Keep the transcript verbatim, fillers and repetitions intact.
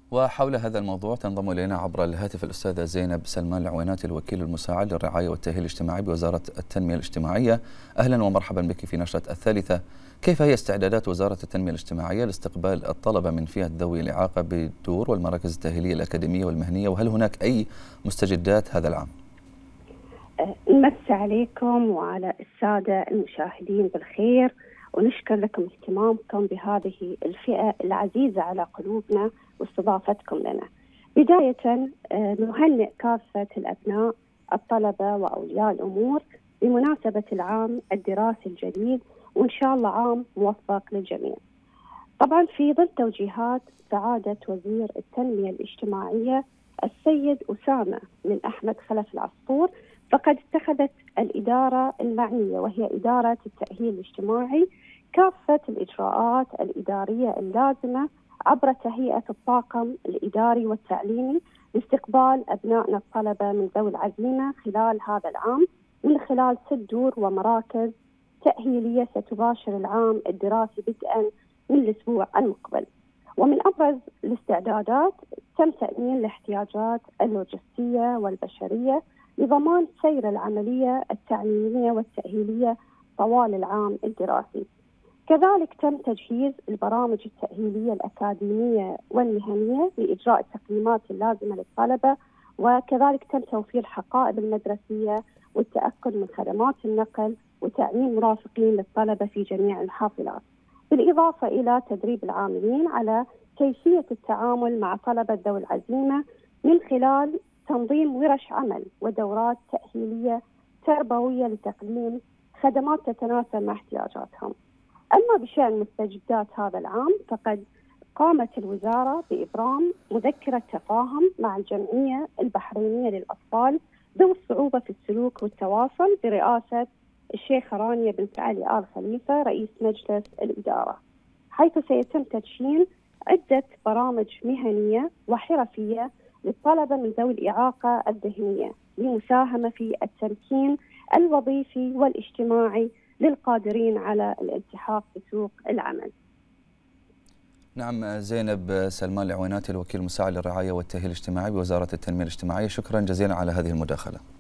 وحول هذا الموضوع تنضم إلينا عبر الهاتف الأستاذة زينب سلمان العويناتي، الوكيل المساعد للرعاية والتأهيل الاجتماعي بوزارة التنمية الاجتماعية. أهلا ومرحبا بك في نشرة الثالثة. كيف هي استعدادات وزارة التنمية الاجتماعية لاستقبال الطلبة من فئة ذوي الإعاقة بالدور والمراكز التأهيلية الأكاديمية والمهنية، وهل هناك أي مستجدات هذا العام؟ نمسي عليكم وعلى السادة المشاهدين بالخير، ونشكر لكم اهتمامكم بهذه الفئة العزيزة على قلوبنا واستضافتكم لنا. بداية نهنئ كافة الأبناء الطلبة وأولياء الأمور بمناسبة العام الدراسي الجديد، وإن شاء الله عام موفق للجميع. طبعا في ظل توجيهات سعادة وزير التنمية الاجتماعية السيد أسامة بن أحمد خلف العصفور، فقد اتخذت الإدارة المعنية وهي إدارة التأهيل الاجتماعي كافة الإجراءات الإدارية اللازمة عبر تهيئة الطاقم الإداري والتعليمي لاستقبال أبنائنا الطلبة من ذوي العزيمة خلال هذا العام من خلال ست دور ومراكز تأهيلية ستباشر العام الدراسي بدءا من الأسبوع المقبل. ومن أبرز الاستعدادات تم تأمين الاحتياجات اللوجستية والبشرية لضمان سير العملية التعليمية والتأهيلية طوال العام الدراسي. كذلك تم تجهيز البرامج التأهيلية الأكاديمية والمهنية لإجراء التقييمات اللازمة للطلبة، وكذلك تم توفير الحقائب المدرسية والتأكد من خدمات النقل وتأمين مرافقين للطلبة في جميع الحافلات، بالإضافة إلى تدريب العاملين على كيفية التعامل مع طلبة ذوي العزيمة من خلال تنظيم ورش عمل ودورات تأهيلية تربوية لتقديم خدمات تتناسب مع احتياجاتهم. أما بشأن مستجدات هذا العام، فقد قامت الوزارة بإبرام مذكرة تفاهم مع الجمعية البحرينية للأطفال ذوي الصعوبة في السلوك والتواصل برئاسة الشيخة رانيا بنت علي آل خليفة رئيس مجلس الإدارة، حيث سيتم تدشين عدة برامج مهنية وحرفية للطلبة من ذوي الإعاقة الذهنية للمساهمة في التمكين الوظيفي والاجتماعي للقادرين على الالتحاق بسوق العمل. نعم، زينب سلمان العويناتي، الوكيل المساعد للرعاية والتأهيل الاجتماعي بوزارة التنمية الاجتماعية، شكرا جزيلا على هذه المداخلة.